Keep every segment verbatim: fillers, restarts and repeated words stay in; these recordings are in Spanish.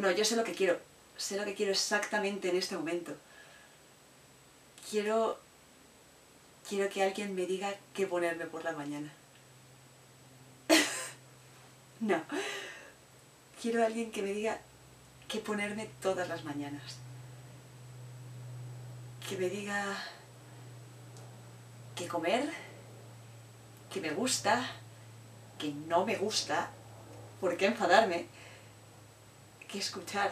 No, yo sé lo que quiero. Sé lo que quiero exactamente en este momento. Quiero... Quiero que alguien me diga qué ponerme por la mañana. No. Quiero a alguien que me diga qué ponerme todas las mañanas. Que me diga qué comer, que me gusta, que no me gusta, por qué enfadarme, qué escuchar,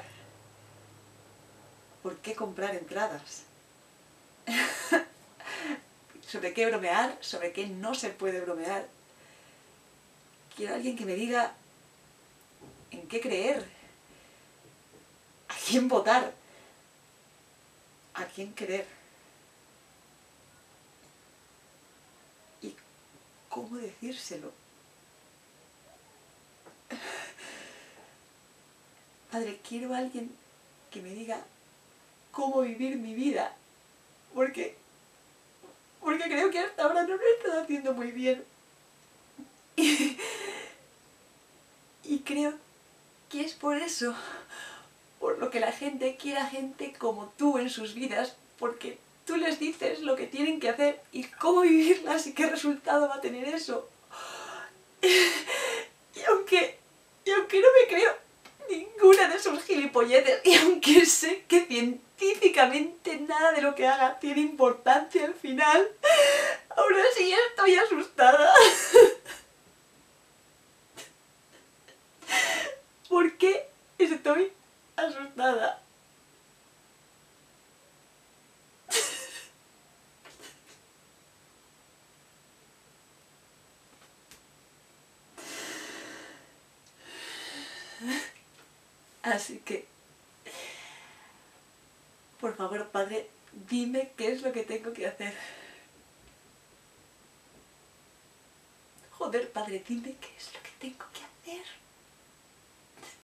por qué comprar entradas, sobre qué bromear, sobre qué no se puede bromear. Quiero a alguien que me diga en qué creer, a quién votar, a quién querer y cómo decírselo. Padre, quiero a alguien que me diga cómo vivir mi vida, porque, porque creo que hasta ahora no lo he estado haciendo muy bien. Y, y creo que es por eso, por lo que la gente quiere a gente como tú en sus vidas, porque tú les dices lo que tienen que hacer y cómo vivirlas y qué resultado va a tener eso. Y aunque, y aunque no me creo ninguna de sus gilipolleces, y aunque sé que científicamente nada de lo que haga tiene importancia al final, aún así estoy asustada. ¿Por qué estoy asustada? Así que, por favor, padre, dime qué es lo que tengo que hacer. Joder, padre, dime qué es lo que tengo que hacer.